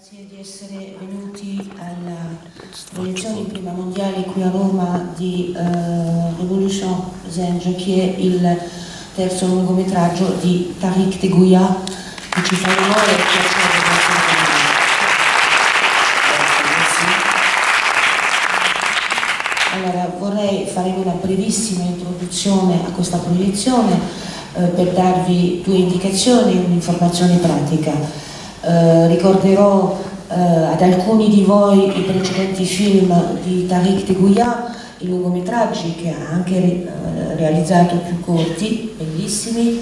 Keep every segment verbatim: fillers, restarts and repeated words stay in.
Grazie di essere venuti alla proiezione in prima mondiale qui a Roma di uh, Révolution Zenj, che è il terzo lungometraggio di Tariq Tegouia, che ci fa onore e piacere di essere con noi. Allora, vorrei fare una brevissima introduzione a questa proiezione eh, per darvi due indicazioni e un'informazione pratica. Uh, ricorderò uh, ad alcuni di voi i precedenti film di Tariq Tegouia, i lungometraggi che ha anche re uh, realizzato più corti, bellissimi.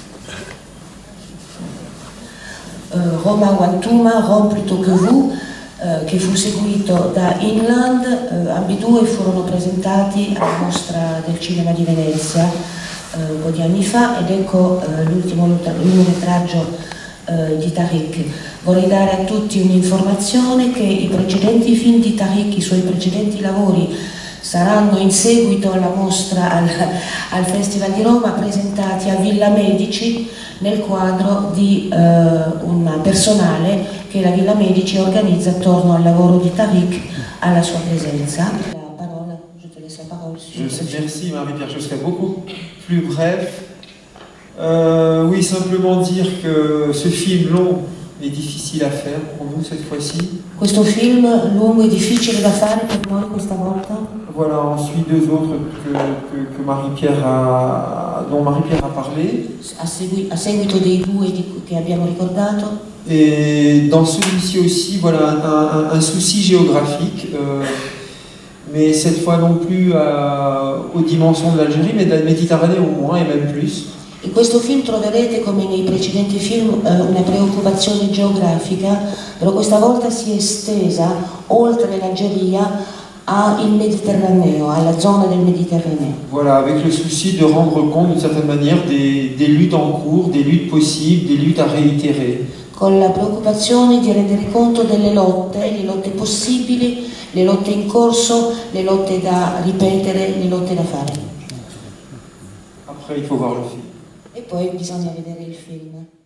Uh, Roma Wantuma, Rome plutôt que vous, uh, che fu seguito da Inland. Uh, ambedue furono presentati alla Mostra del Cinema di Venezia uh, un po' di anni fa, ed ecco uh, l'ultimo lungometraggio Uh, di Tariq. Vorrei dare a tutti un'informazione che i precedenti film di Tariq, i suoi precedenti lavori, saranno in seguito alla mostra al, al Festival di Roma presentati a Villa Medici nel quadro di uh, un personale che la Villa Medici organizza attorno al lavoro di Tariq, alla sua presenza. La parola, je te laisse la parole. Merci Marie-Pierre, je serai beaucoup plus bref. Euh, oui, simplement dire que ce film long est difficile à faire pour nous cette fois-ci. Questo film lungo è difficile da fare per noi questa volta. Voilà, ensuite deux autres que, que, que Marie-Pierre a, dont Marie-Pierre a parlé. A, segui, a seguito dei due di, che abbiamo ricordato. Et dans celui-ci aussi, voilà un, un, un souci géographique, euh, mais cette fois non plus à, aux dimensions de l'Algérie, mais de la Méditerranée au moins et même plus. In questo film troverete, come nei precedenti film, una preoccupazione geografica, però questa volta si è estesa oltre l'Algeria al Mediterraneo, alla zona del Mediterraneo. Voilà, avec le souci de rendre compte d'une certaine manière des, des luttes en cours, des luttes possibles, des luttes à réitérer. Con la preoccupazione di rendere conto delle lotte, le lotte possibili, le lotte in corso, le lotte da ripetere, le lotte da fare. Après, il faut voir le film. E poi bisogna vedere il film.